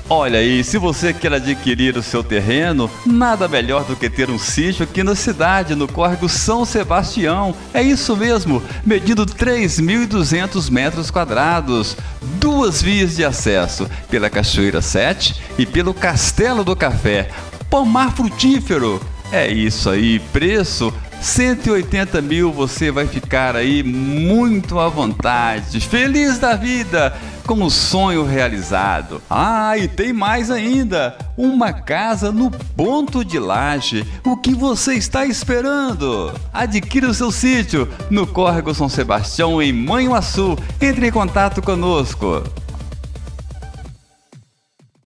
Olha aí, se você quer adquirir o seu terreno, nada melhor do que ter um sítio aqui na cidade, no córrego São Sebastião. É isso mesmo, medindo 3.200 metros quadrados, 2 vias de acesso, pela Cachoeira 7 e pelo Castelo do Café. Pomar frutífero. É isso aí, preço 180 mil, você vai ficar aí muito à vontade, feliz da vida, com o sonho realizado. Ah, e tem mais ainda, uma casa no ponto de Laje. O que você está esperando? Adquira o seu sítio no córrego São Sebastião, em Manhuaçu. Entre em contato conosco.